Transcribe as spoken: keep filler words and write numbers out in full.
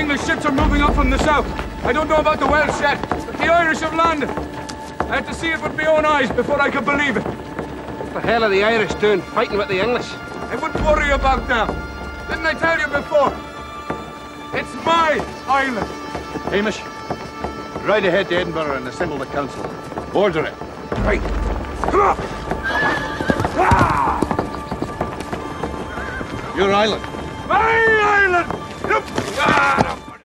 English ships are moving up from the south. I don't know about the Welsh yet, but the Irish have landed. I had to see it with my own eyes before I could believe it. What the hell are the Irish doing, fighting with the English? I wouldn't worry about them. Didn't I tell you before? It's my island. Hamish, ride ahead to Edinburgh and assemble the council. Order it. Right. Come on! Ah! Your island. My island! Look! Ah!